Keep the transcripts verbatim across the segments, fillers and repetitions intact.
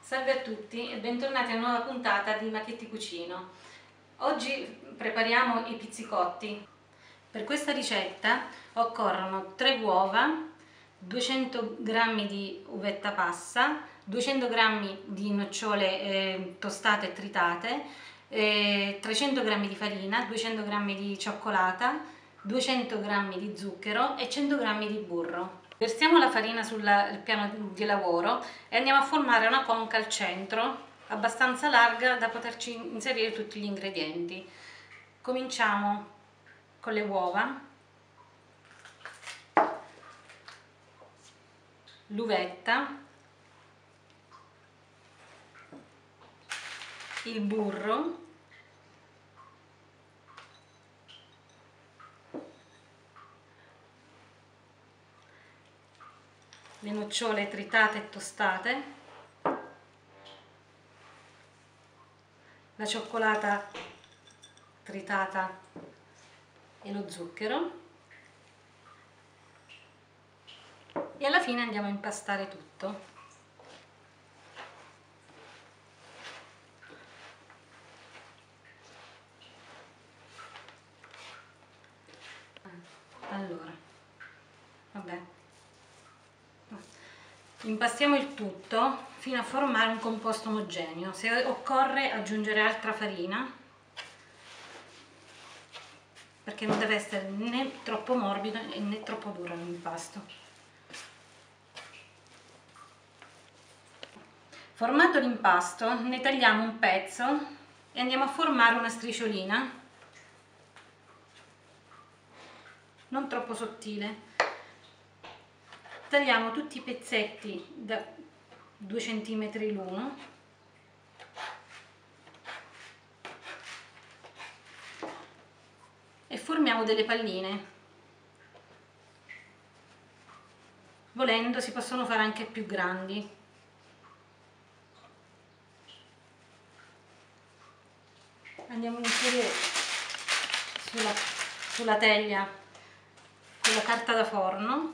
Salve a tutti e bentornati a una nuova puntata di Macchetti Cucino. Oggi prepariamo i pizzicotti. Per questa ricetta occorrono tre uova, duecento grammi di uvetta passa, duecento grammi di nocciole eh, tostate e tritate, eh, trecento grammi di farina, duecento grammi di cioccolata, duecento grammi di zucchero e cento grammi di burro. Versiamo la farina sul piano di lavoro e andiamo a formare una conca al centro abbastanza larga da poterci inserire tutti gli ingredienti. Cominciamo con le uova, l'uvetta, il burro, le nocciole tritate e tostate, la cioccolata tritata e lo zucchero, e alla fine andiamo a impastare tutto. Allora, vabbè. Impastiamo il tutto fino a formare un composto omogeneo. Se occorre aggiungere altra farina, perché non deve essere né troppo morbido né troppo duro l'impasto. Formato l'impasto, ne tagliamo un pezzo e andiamo a formare una strisciolina, non troppo sottile. Tagliamo tutti i pezzetti da due centimetri l'uno e formiamo delle palline. Volendo si possono fare anche più grandi. Andiamo a inserire sulla, sulla teglia con la carta da forno.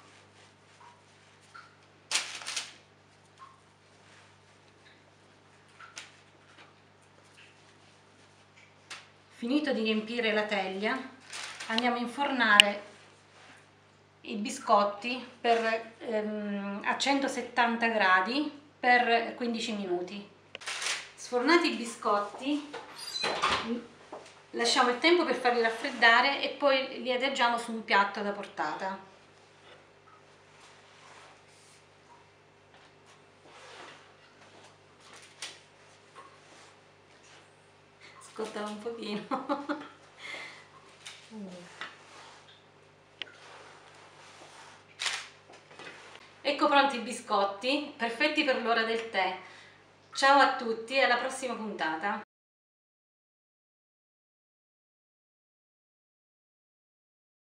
Finito di riempire la teglia, andiamo a infornare i biscotti per, ehm, a centosettanta gradi per quindici minuti. Sfornati i biscotti, lasciamo il tempo per farli raffreddare e poi li adagiamo su un piatto da portata. Scottano un pochino. Ecco pronti i biscotti, perfetti per l'ora del tè. Ciao a tutti e alla prossima puntata.